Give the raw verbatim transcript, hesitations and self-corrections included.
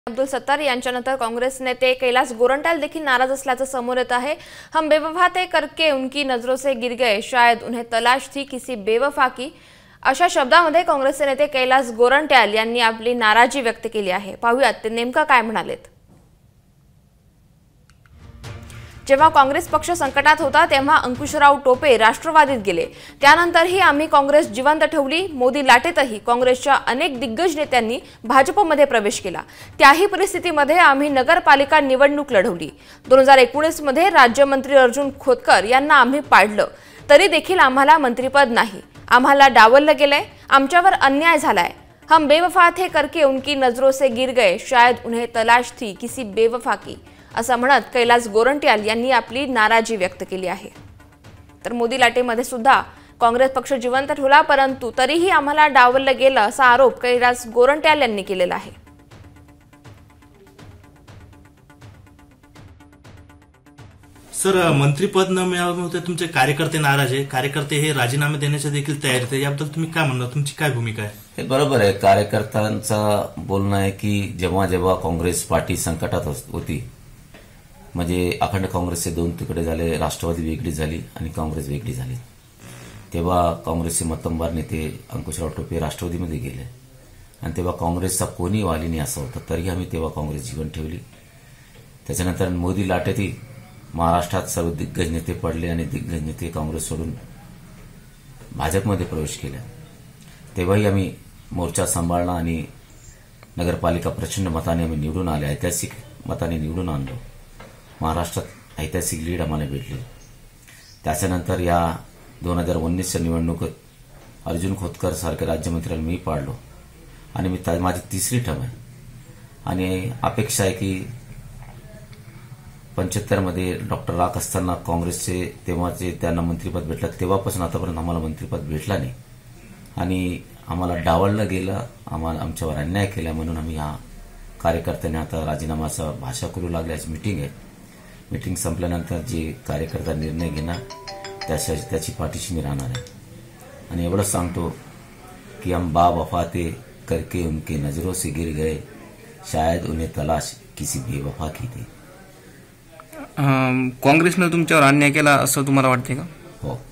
अब्दुल सत्तार यांच्यानंतर कांग्रेस नेते कैलास गोरंट्याल देखील नाराज असल्याचं समोर येत आहे। हम बेवफा थे करके उनकी नजरों से गिर गए, शायद उन्हें तलाश थी किसी बेवफा की, अशा शब्दांमध्ये काँग्रेसचे नेते कैलास गोरंट्याल यांनी आपली नाराजी व्यक्त केली आहे। पाहूयात ते नेमका काय म्हणालेत। जेव्हा काँग्रेस पक्ष संकटात होता तेव्हा अंकुशराव टोपे राष्ट्रवादीत गेले, त्यानंतरही आम्ही काँग्रेस जिवंत ठेवली। मोदी लाटेतही काँग्रेसच्या अनेक दिग्गज नेत्यांनी भाजपमध्ये प्रवेश केला। त्याही परिस्थितीमध्ये आम्ही नगरपालिका निवडणूक लढवली। दोन हजार एकोणीस मध्ये राज्यमंत्री अर्जुन खोतकर यांना आम्ही पाडलं, तरी देखील आम्हाला मंत्रिपद नाही। आम्हाला डावललं गेलंय, आमच्यावर अन्याय झालाय। हम बेवफा थे करके उनकी नजरों से गिर गए, शायद उन्हें तलाश थी किसी बेवफा की, असं म्हणत कैलास गोरंट्याल यांनी आपली नाराजी व्यक्त केली आहे। तर मोदी लाटेमध्ये सुद्धा काँग्रेस पक्ष जिवंत ठेवला, परंतु तरीही आम्हाला डावललं गेलं असा आरोप कैलास गोरंट्याल यांनी केलेला आहे। सर, मंत्रीपद न मिळाल्यामुळे तुमचे कार्यकर्ते नाराज आहे। कार्यकर्ते हे राजीनामे देण्याच्या देखील तयारीत आहे, याबद्दल तुम्ही काय म्हणणार? तुमची काय भूमिका आहे? हे बरोबर आहे। कार्यकर्त्यांचं बोलणं आहे की जेव्हा जेव्हा काँग्रेस पार्टी संकटात होती, म्हणजे अखंड काँग्रेसचे दोन तुकडे झाले, राष्ट्रवादी वेगळी झाली आणि काँग्रेस वेगळी झाली, तेव्हा काँग्रेसचे मतंबार नेते अंकुशराव टोपे राष्ट्रवादीमध्ये गेले आणि तेव्हा काँग्रेसचा कोणी वाली नाही असं होतं, तरीही आम्ही तेव्हा काँग्रेस जीवन ठेवली। त्याच्यानंतर मोदी लाटेतही महाराष्ट्रात सर्व दिग्गज नेते पडले आणि दिग्गज नेते काँग्रेस सोडून भाजपमध्ये प्रवेश केला। तेव्हाही आम्ही मोर्चा सांभाळला आणि नगरपालिका प्रचंड मताने आम्ही निवडून आले, ऐतिहासिक मताने निवडून आणलो। महाराष्ट्रात ऐतिहासिक लीड आम्हाला भेटली। त्याच्यानंतर या दोन हजार उन्नीसच्या निवडणुकीत अर्जुन खोतकर सारख्या राज्यमंत्र्यांना मी पाडलो आणि मी माझी तिसरी टर्म आहे आणि अपेक्षा आहे की पंच्याहत्तर मध्ये डॉक्टर राख असताना काँग्रेसचे तेव्हाचे त्यांना मंत्रिपद भेटलं, तेव्हापासून आतापर्यंत आम्हाला मंत्रिपद भेटला नाही आणि आम्हाला डावललं गेलं, आम्हाला आमच्यावर अन्याय केला, म्हणून आम्ही या कार्यकर्त्यांनी आता राजीनामाचा भाषा करू लागल्याची मीटिंग आहे। मीटिंग संपल्यानंतर जे कार्यकर्ता निर्णय घेणार त्याच्या त्याची पाठीशी मी राहणार आहे आणि एवढंच सांगतो की हम बा वफा थे करके उनके नजरों से गिर गए, शायद उन्हें तलाश किसी बेवफा की थी। काँग्रेसने तुमच्यावर अन्याय केला असं तुम्हाला वाटते का? हो।